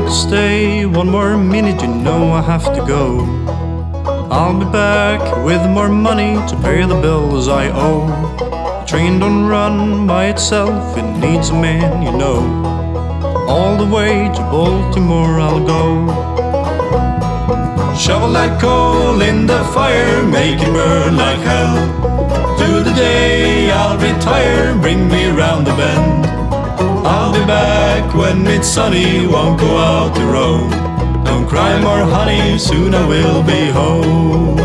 to stay one more minute, you know I have to go. I'll be back with more money to pay the bills I owe. The train don't run by itself, it needs a man, you know. All the way to Baltimore I'll go. Shovel that coal in the fire, make it burn like hell. To the day I'll retire, bring me round the bend. I'll be back when it's sunny, won't go out to roam. Don't cry more honey, soon I will be home.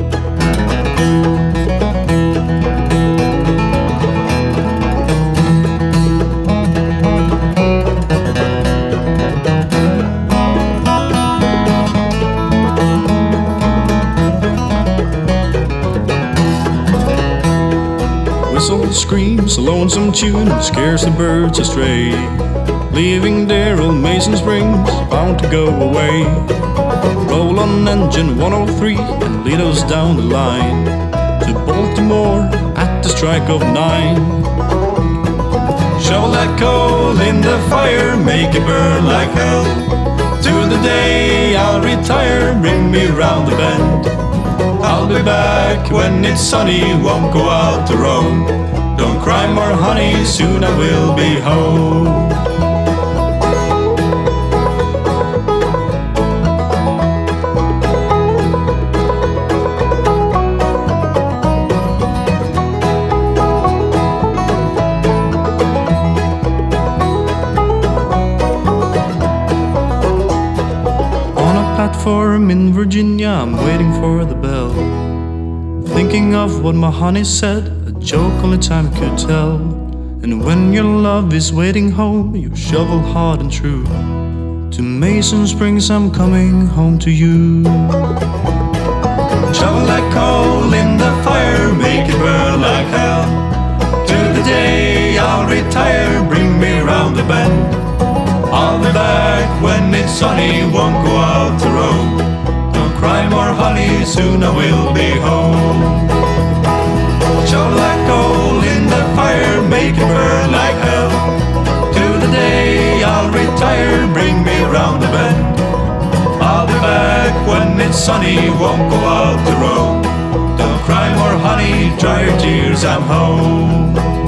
Whistle screams a lonesome tune and scares the birds astray, leaving dear old Mason Springs bound to go away. Roll on engine 103 and lead us down the line to Baltimore at the strike of 9. Shovel that coal in the fire, make it burn like hell. To the day I'll retire, bring me round the bend. I'll be back when it's sunny, won't go out to roam. Don't cry more honey, soon I will be home. Platform in Virginia, I'm waiting for the bell, thinking of what my honey said, a joke only time could tell. And when your love is waiting home, you shovel hard and true. To Mason Springs I'm coming home to you. Shovel that coal in the fire, make it burn like hell. To the day I'll retire, bring me round the bend. I'll be back when it's sunny, won't go out to roam. Don't cry more honey, soon I will be home. Shovel that coal in the fire, make it burn like hell. To the day I'll retire, bring me round the bend. I'll be back when it's sunny, won't go out to roam. Don't cry more honey, dry your tears, I'm home.